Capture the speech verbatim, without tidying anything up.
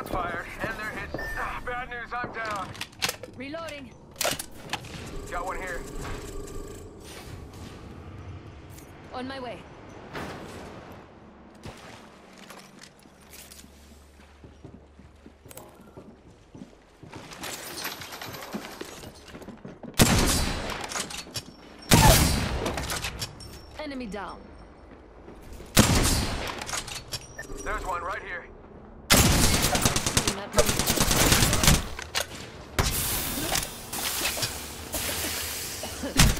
Shots fired, and they're hit. Ah, bad news, I'm down. Reloading. Got one here. On my way. Enemy down. There's one right here. Shooting at me.